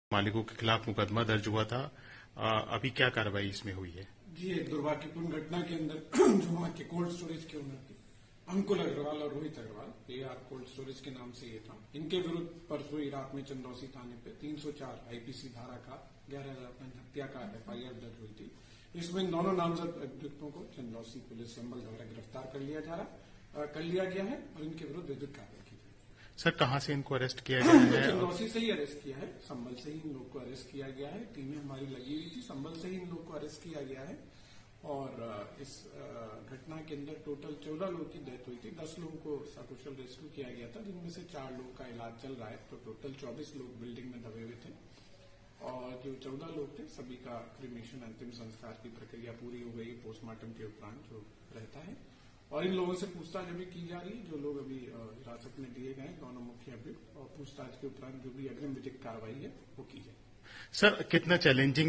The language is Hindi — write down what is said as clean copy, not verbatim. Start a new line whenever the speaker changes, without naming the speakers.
मालिकों के खिलाफ मुकदमा दर्ज हुआ था। अभी क्या कार्रवाई इसमें हुई है?
जी, एक दुर्भाग्यपूर्ण घटना के अंदर जो वहाँ के कोल्ड स्टोरेज के ओनर थे अंकुल अग्रवाल और Rohit Agarwal, AR cold storage के नाम से ये था, इनके विरुद्ध परसों ही रात में चंदौसी थाने पे 304 IPC धारा का 11,000 हत्या का FIR दर्ज हुई थी। इसमें इन दोनों नामजद अभियुक्तों को चंदौसी पुलिस संबल द्वारा गिरफ्तार कर लिया गया है और इनके विरुद्ध विधिक कार्रवाई की जाएगी।
सर, कहां से इनको अरेस्ट किया गया है?
चंदौसी से ही अरेस्ट किया है, संबल से ही इन लोग को अरेस्ट किया गया है। टीमें हमारी लगी हुई थी, संबल से ही इन लोग को अरेस्ट किया गया है। और इस घटना के अंदर टोटल 14 लोगों की डेथ हुई थी। 10 लोगों को सकुशल रेस्क्यू किया गया था, जिनमें से 4 लोगों का इलाज चल रहा है। तो टोटल 24 लोग बिल्डिंग में दबे हुए थे और जो 14 लोग थे सभी का क्रिमेशन अंतिम संस्कार की प्रक्रिया पूरी हो गई पोस्टमार्टम के उपरांत जो रहता है। और इन लोगों से पूछताछ अभी की जा रही है, जो लोग अभी हिरासत में दिए गए दोनों मुख्य अभियुक्त, और पूछताछ के उपरांत जो भी अग्रिम विधिक कार्रवाई है वो की जाए।
सर, कितना चैलेंजिंग